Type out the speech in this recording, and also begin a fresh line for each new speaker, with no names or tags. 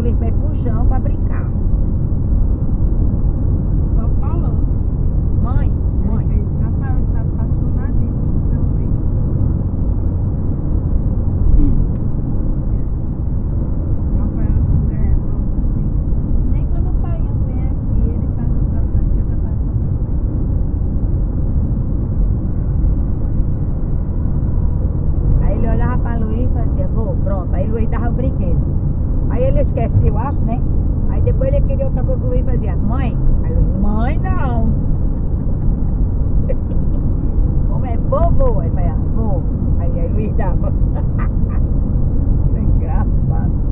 Luiz pra ir pro chão pra brincar.
Igual falou.
Mãe, mãe.
Ele fez, Rafael está apaixonadinho por meu filho. Rafael, pronto, assim. Nem quando o pai vem aqui, ele faz essa festa, ele faz essa festa.
Aí ele olhava pra Luiz e fazia, vou, pronto. Aí Luiz dava o brinquedo. Aí ele esquecia, eu acho, né? Aí depois ele queria outra coisa que o Luiz fazia, mãe. Aí Luiz, mãe não. Como é, vovô. Aí ele fazia, vou. Aí Luiz dava. Engraçado.